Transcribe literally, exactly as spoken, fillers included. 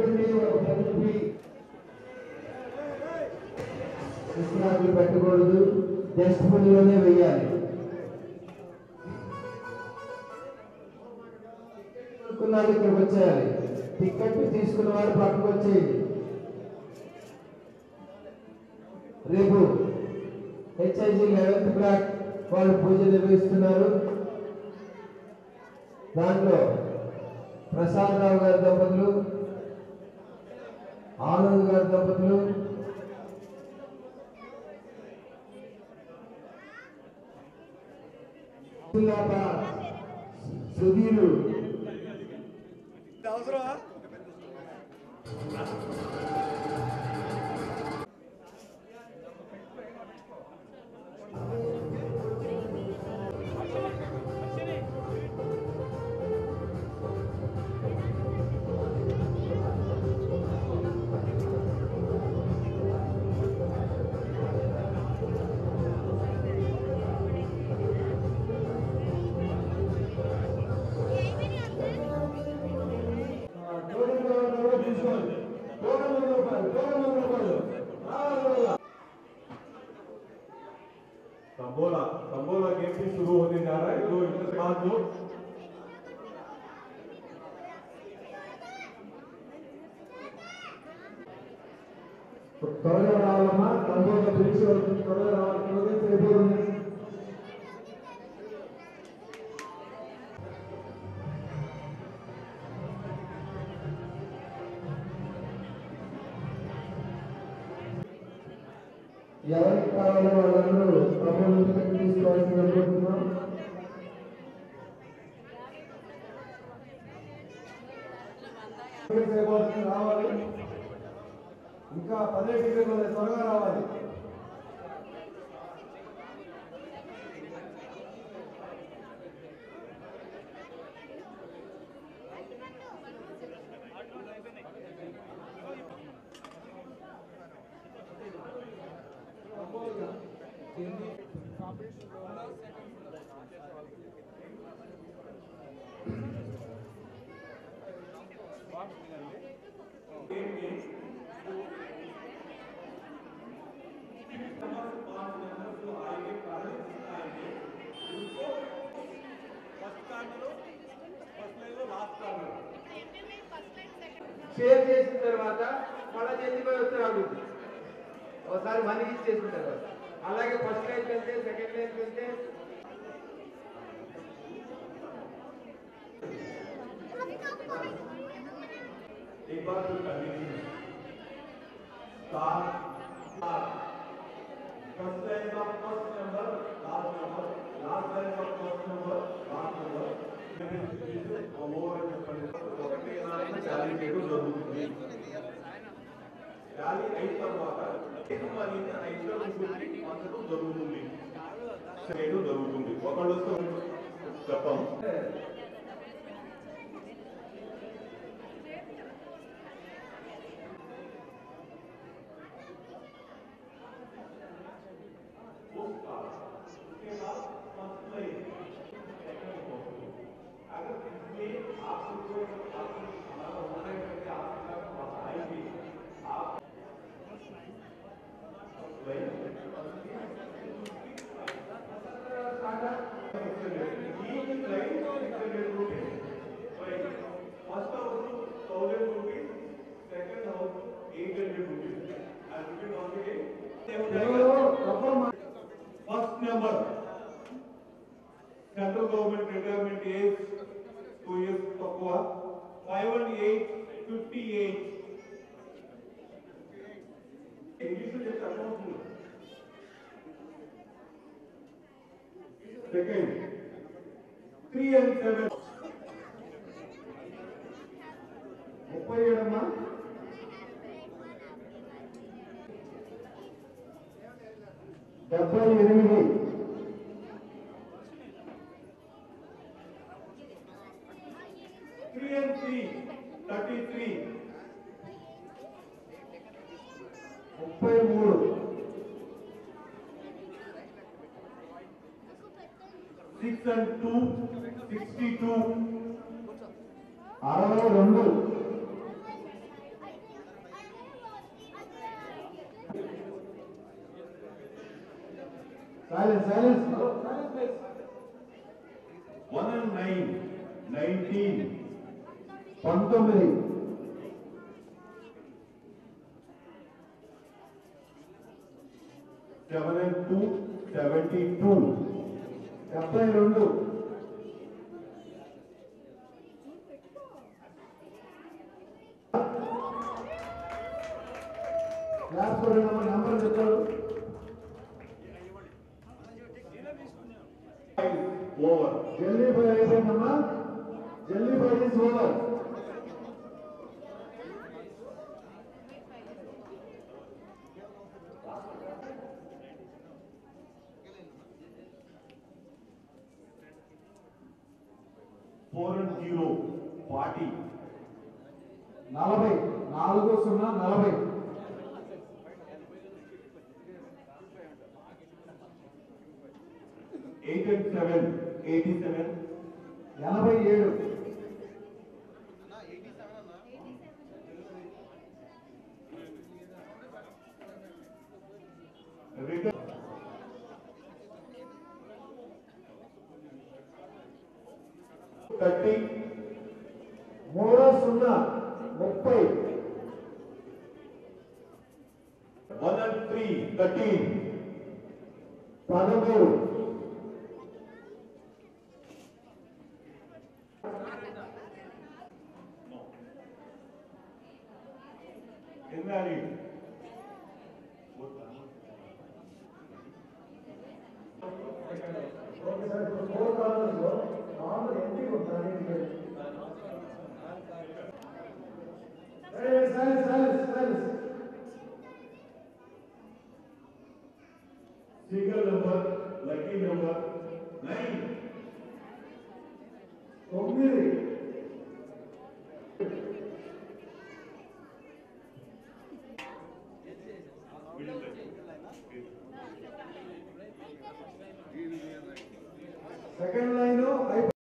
కృష్ణాకులు పెట్టకూడదు, జస్ట్ పుల్లోనే వెయ్యాలి. కొనుక్కున్నాడు ఇక్కడికి వచ్చేయాలి. టికెట్ తీసుకున్న వారు పక్కకు వచ్చేయండి. రేపు హెచ్ఐజి లెవెన్త్ బ్లాక్ వాళ్ళు పూజ నిర్వహిస్తున్నారు. దాంట్లో ప్రసాదరావు గారి దంపతులు, ఆనంద్ గారి దంపతులు, సుధీరు तंबोला तंबोला गेम भी शुरू होने जा रहा है। दो इंटर बाद दो త్వరగా రావాలమ్మా. తొంభైలో పిలిచి వరకు త్వరగా రావాలి. ఎవరికి కావాలో వాళ్ళందరూ ప్రభుత్వం తీసుకోవాల్సింది అనుకుంటున్నాం. రావాలి, ఇంకా పదే టికెట్లు త్వరగా రావాలి. షేర్ చేసిన తర్వాత మళ్ళా చేతిపై వస్తే ఆగుతుంది. ఒకసారి మనకి ఇచ్చేసిన తర్వాత అలాగే ఫస్ట్ లైన్ వెళ్తే సెకండ్ లైన్ వెళ్తే एक बार फिर कंटिन्यू स्टार फर्स्ट लाइन का first number last number last line का फर्स्ट नंबर लास्ट नंबर ఒకటి చాలీ ఏడు జరుగుతుంది. చాలీ అయిన తర్వాత ఐదు అందరూ జరుగుతుంది ఏడు జరుగుతుంది. ఒకళ్ళు చెప్పం First number, central government retirement age two years Papua, five one eight fifty eight. English में जब तक हम second, three and seven. मुप्पै एडम्मा డెబ్బై ఎనిమిది three and three, thirty-three. ముప్పై మూడు six and two, sixty-two. అరవై రెండు Silence, silence. Hello, silence, please. One and nine, nineteen. పంతొమ్మిది. Seven and two, seventy-two. డెబ్బై రెండు. క్లాస్ కొట్టిన నంబర్ చెప్తారు. Over. జల్లీ ఫై అయిపోయిందమ్మా. జల్లీ five is over. Four and zero, party. నలభై నాలుగు సున్నా నలభై. Eight and seven, eighty-seven. ఎనభై ఏడు. Return. Thirty. మూడు సున్నా ముప్పై. One and three, thirteen. పదమూడు. Invalid. Silence, silence, silence. Single number, lucky number, nine. తొమ్మిది. Second line